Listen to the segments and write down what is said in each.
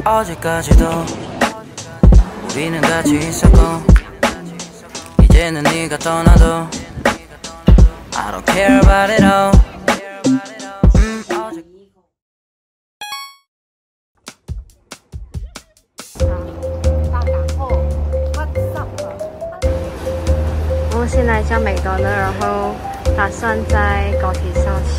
어제까지도 우리는 같이 있었고 이제는 네가 떠나도 I don't care about it all. 我们先来一家美多乐，然后打算在高铁上吃。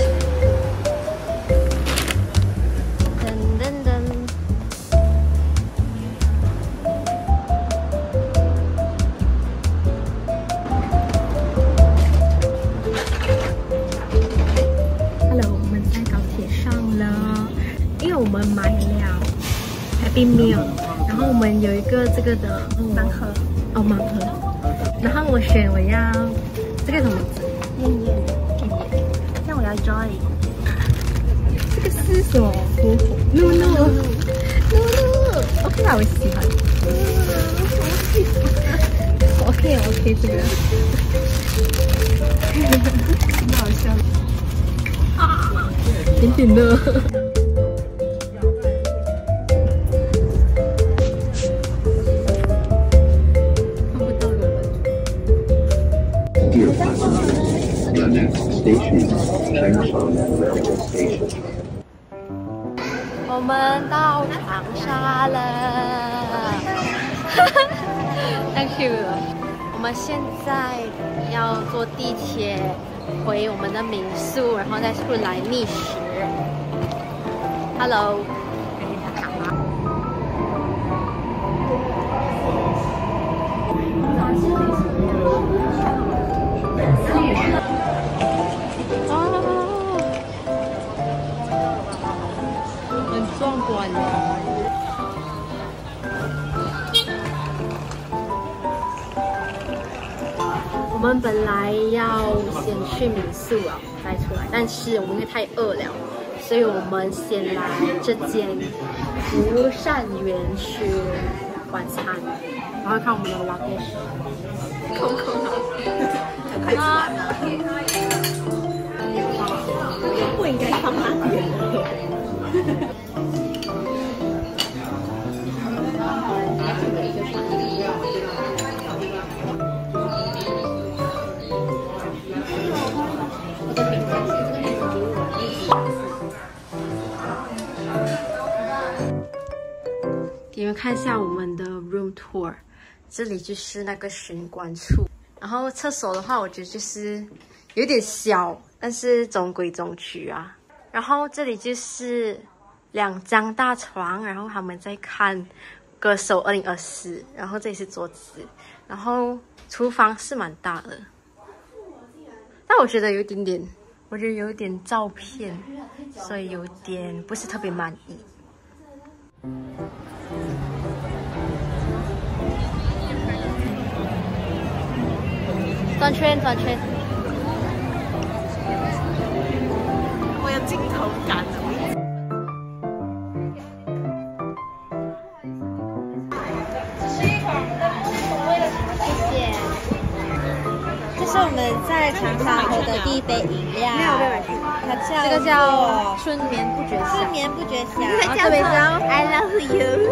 噔噔噔。Hello， 我们在高铁上了，因为我们买了 Happy Meal， 然后我们有一个这个的盲盒，哦盲盒。 然后我选我要这个什么字？燕燕。那我要 Joy。这个是什么？No。OK 吧，我喜欢。OK 这个。很好笑。啊！甜甜的。 The next station is Changshan Railway Station. 我们到长沙了，太 Q 了。我们现在要坐地铁回我们的民宿，然后再出来觅食。Hello。 很壮观的。我们本来要先去民宿啊，再出来，但是我们因为太饿了，所以我们先来这间福善园区晚餐，然后看我们的 luggage， 空了，快吃完了。不应该放那边的。 给你们看一下我们的 room tour， 这里就是那个玄关处。然后厕所的话，我觉得就是有点小，但是中规中矩啊。然后这里就是2张大床，然后他们在看歌手2024，然后这里是桌子，然后厨房是蛮大的，但我觉得有点点，我觉得有点照片，所以有点不是特别满意。 转圈，转圈。我有镜头感。谢谢。这是我们在长沙喝的第一杯饮料。没有被买去。它这个叫春眠不觉晓。春眠不觉晓。然后这杯叫 I love you。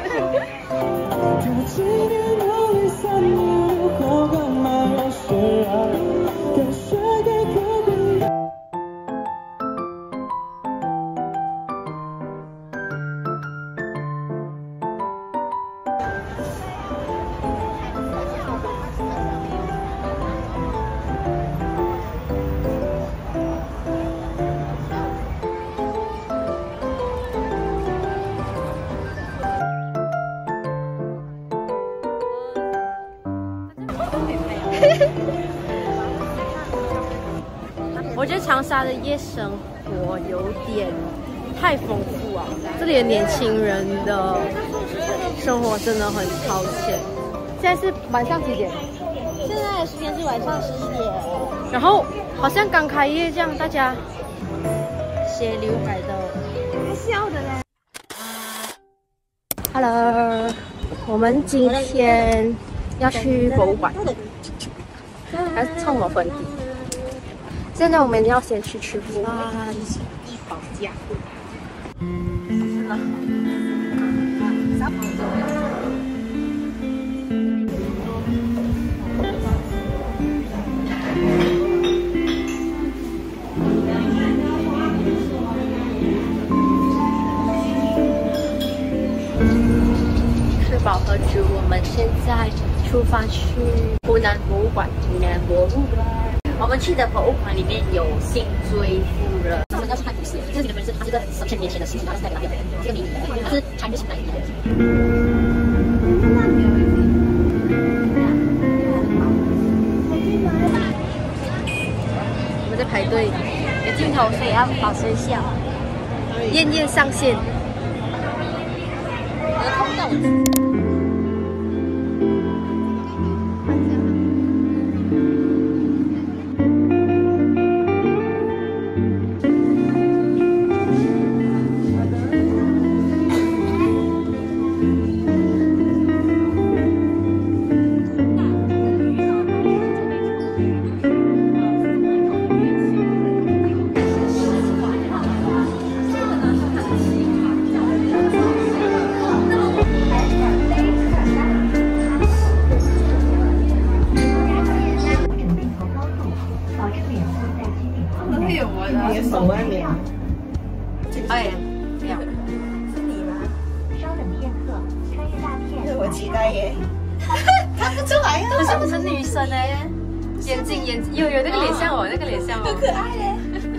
我觉得长沙的夜生活有点太丰富啊，这里的年轻人的生活真的很超前。现在是晚上几点？现在的时间是晚上11点。然后好像刚开业这样，大家斜刘海的，还笑的嘞。Hello， 我们今天要去博物馆，还是蹭我粉底。现在我们要先去吃饭，一保价。 吃饱喝足，我们现在出发去湖南博物馆。我们去的博物馆里面有辛追夫人。我们要去看古诗，这个人是它是个1000年前的事情，它是代表这个名字，它是传入清代的。我们在排队，有镜头所以要保持笑，艳艳上线。我看不到我。 手外面。 哎，这样。 是你吗？稍等片刻，穿越大片。这我期待耶。看不出来啊。 可是不是女生哎，眼睛有那个脸像我，那个脸像我。 很可爱耶。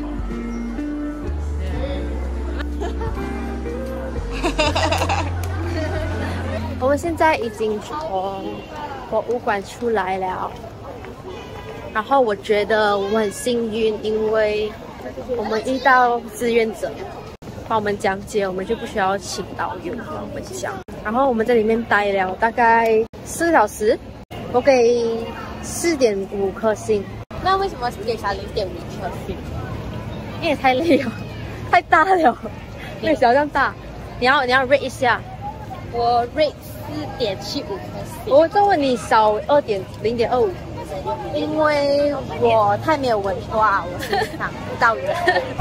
我们现在已经从博物馆出来了，然后我觉得我们很幸运，因为我们遇到志愿者帮我们讲解，我们就不需要请导游帮我们讲。然后我们在里面待了大概4个小时，我给4.5颗星。 那为什么给他0.5颗星？ 因为太累了，太大了，没想到这样大。你要 rate 一下， 我 rate 4.75颗星。 我再问你少0.25。 因为我太没有文化，我是想不到人。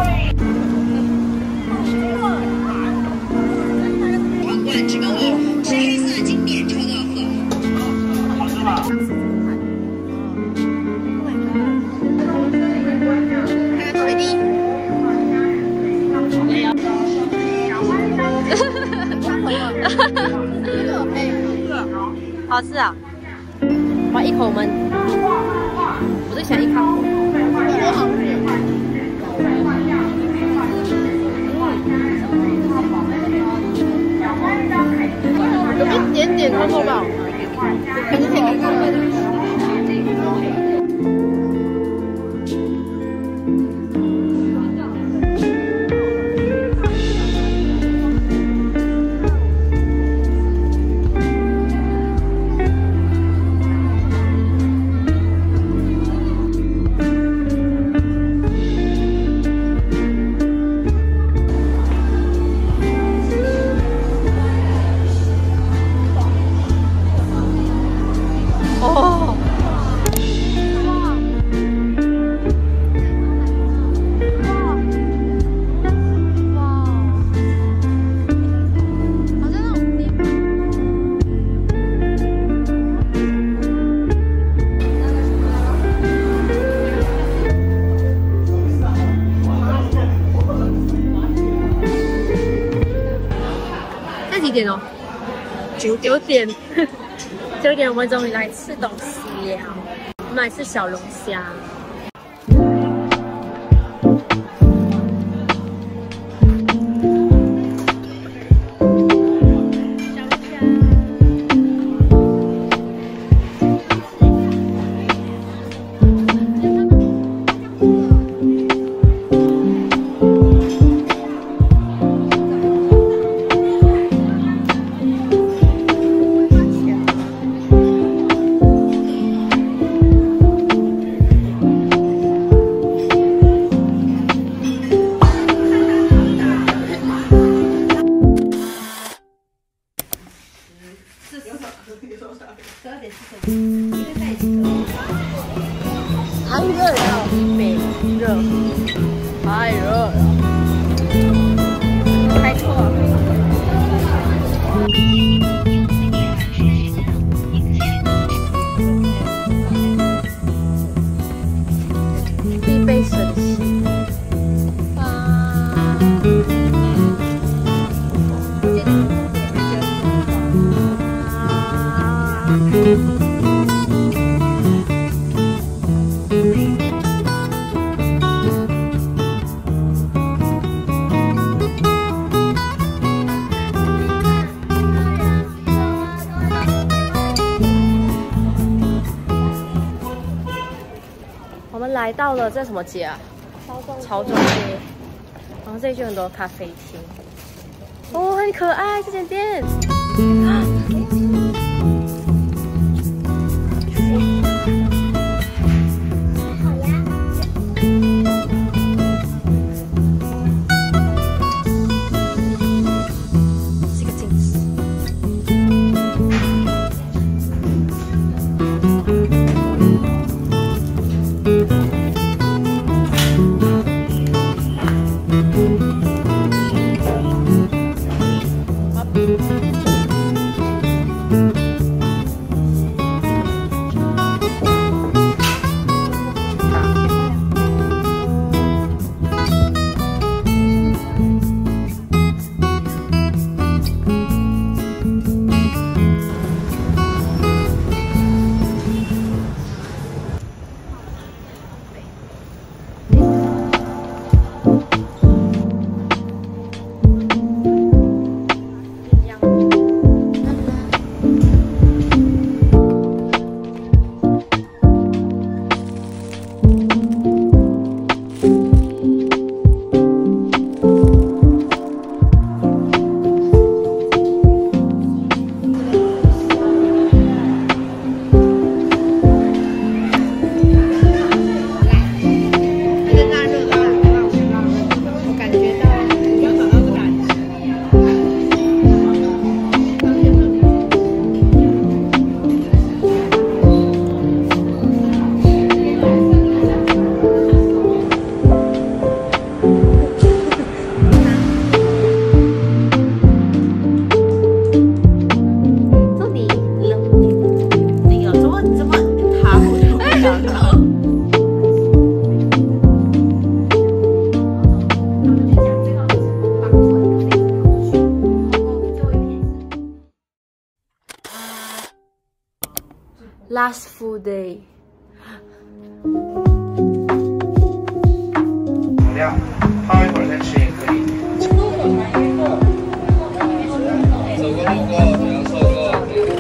皇冠之高音是黑色经典超高贺。好吃吗？ 决定。没有。 好吃啊！我一口闷，我最喜欢一口。有一点点臭吧，可是挺干的。哦，那几点哦？9点。9点我们终于来吃东西了，我们来吃小龙虾。 太热了，美热， 太热了， 开错了。 来到了这什么街啊？潮州街。然后这里就很多咖啡厅。哦，很可爱这间店。Last full day。 好料，泡一会儿再吃也可以。走过路过，不要错过。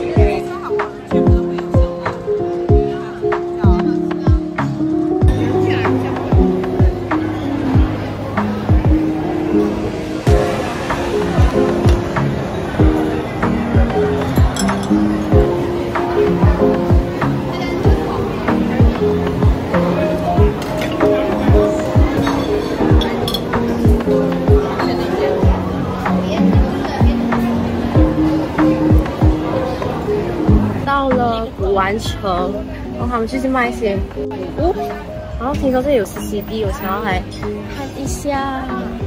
完成，然后他们就是卖一些古物，然后听说这里有 CCD， 我想要来看一下。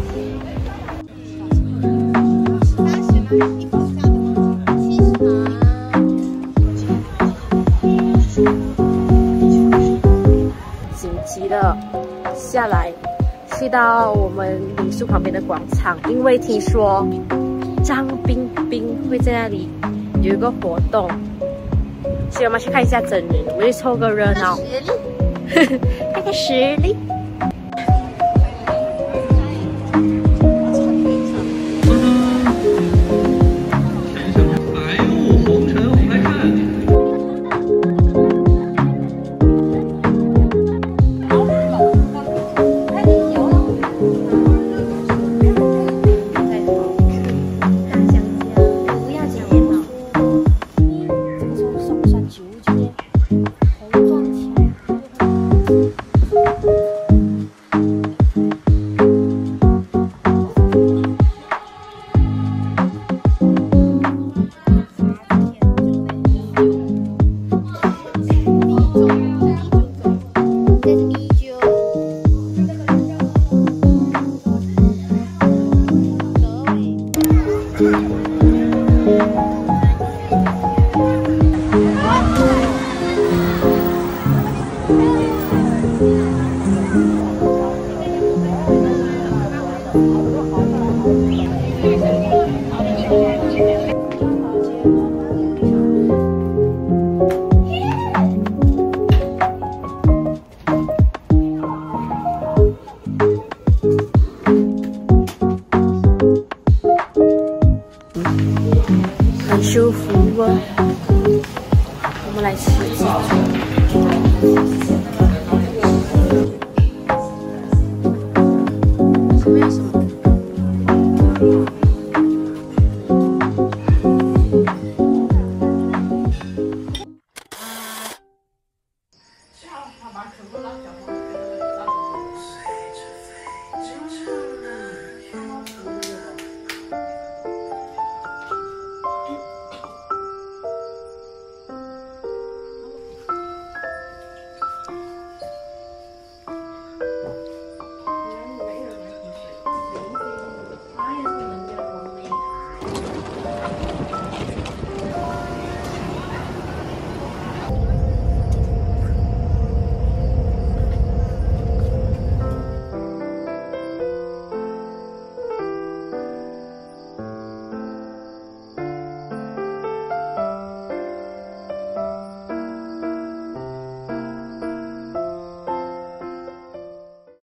紧急的下来，去到我们民宿旁边的广场，因为听说张彬彬会在那里有一个活动。所以我们去看一下真人，我就凑个热闹，看看实力。很舒服哦，我们来吃鸡腿。